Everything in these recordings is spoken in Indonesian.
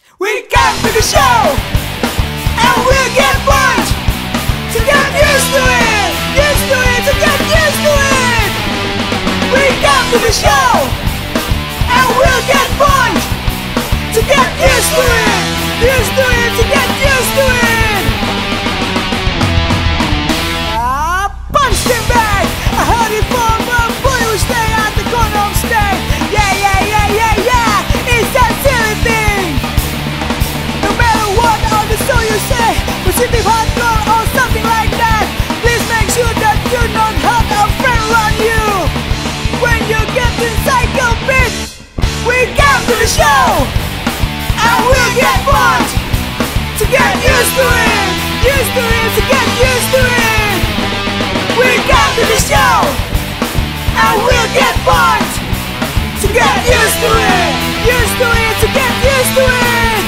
We come to the show, and we'll get bumped to get used to it, to get used to it. We come to the show, and we'll get bumped to get used to it, to get used to it. Punched him back. I heard it from a boy who stay at the corner of stage. Yeah. It's that silly thing. No matter what all the soul you say, positive hardcore or something like that, please make sure that you don't have a friend around you. When you get inside your pit, we come to the show, and we'll get bumped to get used to it, to get used to it. We come to the show, and we'll get bumped to get used to it, to get used to it.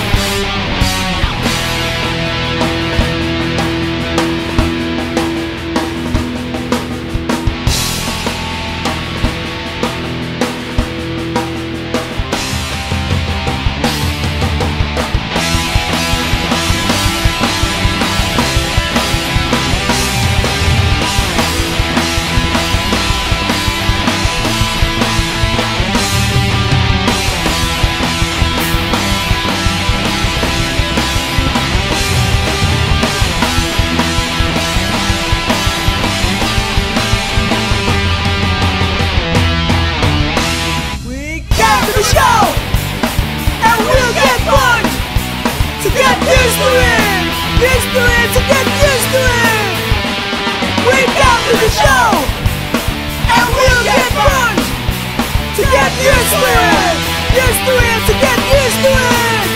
To get used to it. We come to the show, and we'll get bumped to get used to it, to get used to it.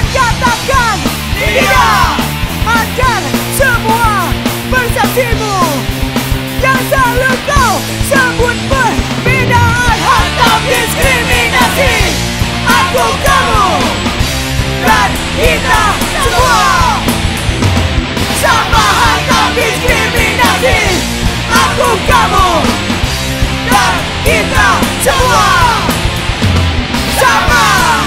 dan katakan tidak akan semua persepsimu yang selalu kau sebut perbedaan atau diskriminasi. Aku, kamu, dan kita semua sama atau diskriminasi. Aku, kamu, dan kita semua sama.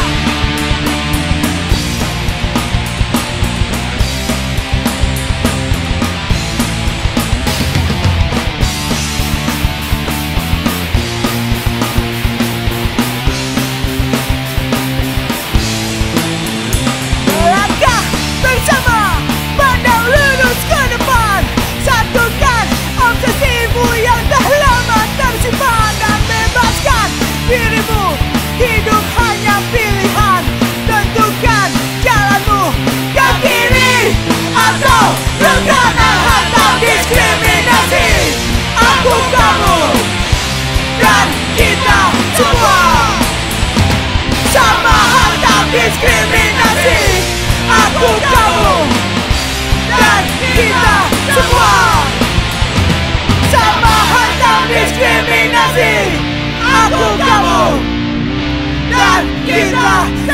Melangkah bersama, pandang lurus ke depan. Satukan obsesimu yang dah lama tersimpan dan bebaskan dirimu. Hidup hanya pilihan, tentukan jalanmu ke kiri atau ke kanan atau diskriminasi. Aku, kamu, dan kita semua sama atau diskriminasi. Aku, kamu, dan kita semua sama atau diskriminasi. Aku, kamu, dan kita